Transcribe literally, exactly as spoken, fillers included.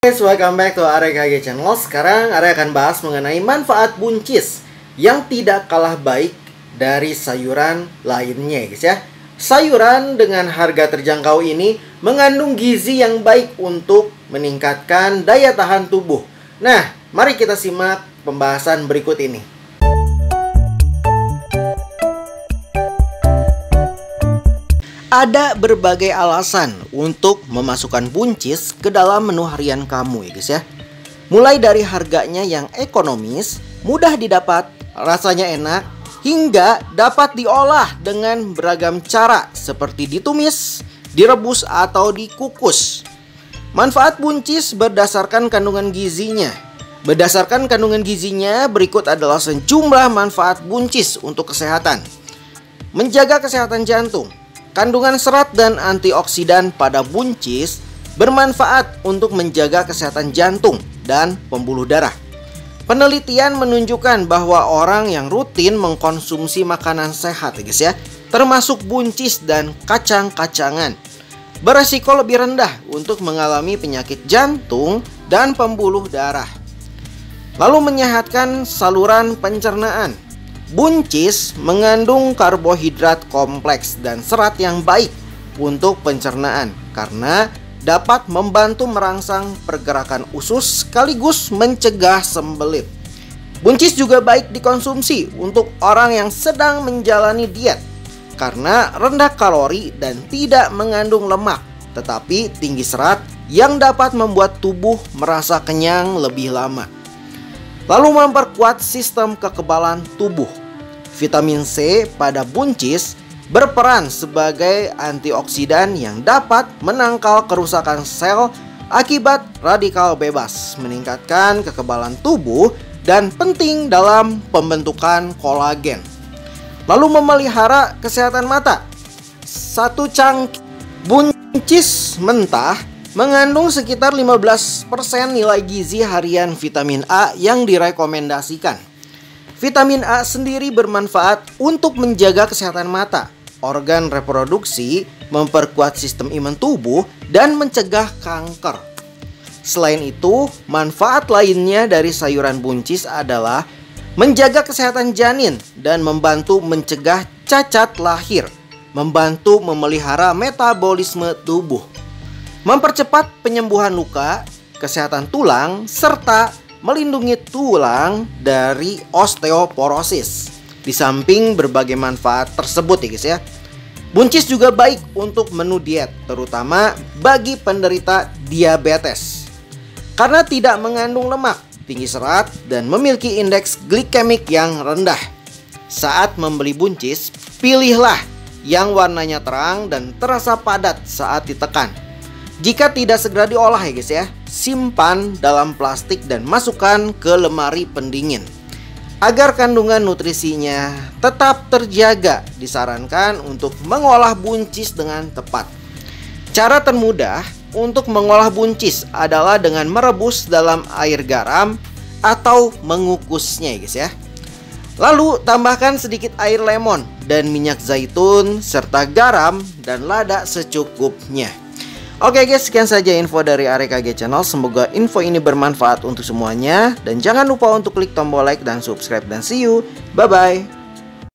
Guys, welcome back to Arek K G Channel. Sekarang Arek akan bahas mengenai manfaat buncis yang tidak kalah baik dari sayuran lainnya, guys ya. Sayuran dengan harga terjangkau ini mengandung gizi yang baik untuk meningkatkan daya tahan tubuh. Nah, mari kita simak pembahasan berikut ini. Ada berbagai alasan untuk memasukkan buncis ke dalam menu harian kamu ya guys ya. Mulai dari harganya yang ekonomis, mudah didapat, rasanya enak, hingga dapat diolah dengan beragam cara seperti ditumis, direbus atau dikukus. Manfaat buncis berdasarkan kandungan gizinya. Berdasarkan kandungan gizinya, berikut adalah sejumlah manfaat buncis untuk kesehatan. Menjaga kesehatan jantung. Kandungan serat dan antioksidan pada buncis bermanfaat untuk menjaga kesehatan jantung dan pembuluh darah. Penelitian menunjukkan bahwa orang yang rutin mengkonsumsi makanan sehat ya guys ya, termasuk buncis dan kacang-kacangan, beresiko lebih rendah untuk mengalami penyakit jantung dan pembuluh darah. Lalu menyehatkan saluran pencernaan. Buncis mengandung karbohidrat kompleks dan serat yang baik untuk pencernaan karena dapat membantu merangsang pergerakan usus sekaligus mencegah sembelit. Buncis juga baik dikonsumsi untuk orang yang sedang menjalani diet karena rendah kalori dan tidak mengandung lemak, tetapi tinggi serat yang dapat membuat tubuh merasa kenyang lebih lama. Lalu memperkuat sistem kekebalan tubuh. Vitamin C pada buncis berperan sebagai antioksidan yang dapat menangkal kerusakan sel akibat radikal bebas, meningkatkan kekebalan tubuh, dan penting dalam pembentukan kolagen. Lalu memelihara kesehatan mata. Satu cangkir buncis mentah mengandung sekitar lima belas persen nilai gizi harian vitamin A yang direkomendasikan. Vitamin A sendiri bermanfaat untuk menjaga kesehatan mata, organ reproduksi, memperkuat sistem imun tubuh, dan mencegah kanker. Selain itu, manfaat lainnya dari sayuran buncis adalah menjaga kesehatan janin dan membantu mencegah cacat lahir, membantu memelihara metabolisme tubuh, mempercepat penyembuhan luka, kesehatan tulang, serta melindungi tulang dari osteoporosis. Di samping berbagai manfaat tersebut ya guys ya, buncis juga baik untuk menu diet, terutama bagi penderita diabetes karena tidak mengandung lemak, tinggi serat, dan memiliki indeks glikemik yang rendah. Saat membeli buncis, pilihlah yang warnanya terang dan terasa padat saat ditekan. Jika tidak segera diolah ya guys ya, simpan dalam plastik dan masukkan ke lemari pendingin. Agar kandungan nutrisinya tetap terjaga, disarankan untuk mengolah buncis dengan tepat. Cara termudah untuk mengolah buncis adalah dengan merebus dalam air garam atau mengukusnya ya guys ya. Lalu tambahkan sedikit air lemon dan minyak zaitun serta garam dan lada secukupnya. Oke guys, sekian saja info dari Arek K G Channel. Semoga info ini bermanfaat untuk semuanya. Dan jangan lupa untuk klik tombol like dan subscribe. Dan see you, bye-bye.